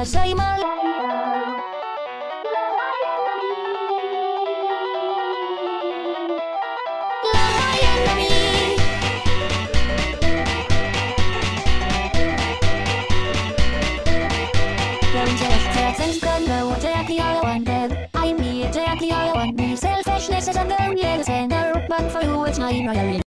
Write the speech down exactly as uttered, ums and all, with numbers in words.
'cause I'm a liar. Lion to me. Don't just presence gonna what exactly I wanted. I'm me exactly I want me. Selfishness is under the center, but for you it's my priority.